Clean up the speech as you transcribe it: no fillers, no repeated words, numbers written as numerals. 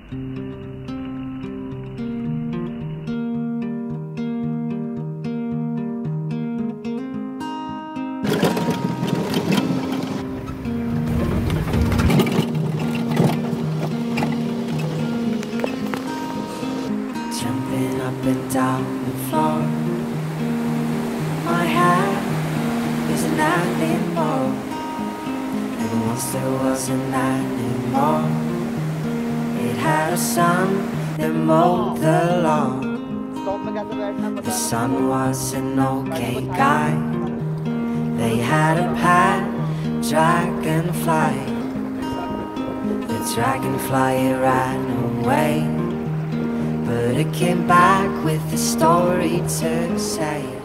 Jumping up and down the floor, my head isn't anymore. And once there wasn't anymore. It had a son that mowed the lawn. The son was an okay guy. They had a pet dragonfly. The dragonfly ran away, but it came back with a story to say.